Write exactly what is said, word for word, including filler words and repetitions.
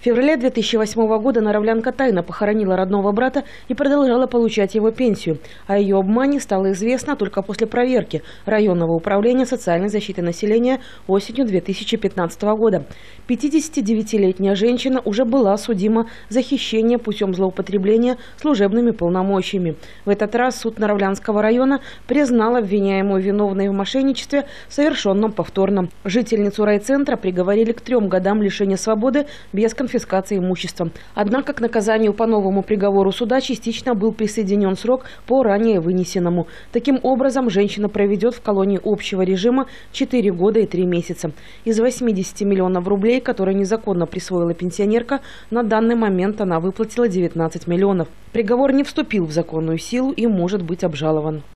В феврале две тысячи восьмого года наравлянка тайно похоронила родного брата и продолжала получать его пенсию. О ее обмане стало известно только после проверки районного управления социальной защиты населения осенью две тысячи пятнадцатого года. пятидесятидевятилетняя женщина уже была судима за хищение путем злоупотребления служебными полномочиями. В этот раз суд Наравлянского района признал обвиняемую виновной в мошенничестве, совершенном повторно. Жительницу райцентра приговорили к трем годам лишения свободы без конфискации имущества. Однако к наказанию по новому приговору суда частично был присоединен срок по ранее вынесенному. Таким образом, женщина проведет в колонии общего режима четыре года и три месяца. Из восьмидесяти миллионов рублей, которые незаконно присвоила пенсионерка, на данный момент она выплатила девятнадцать миллионов. Приговор не вступил в законную силу и может быть обжалован.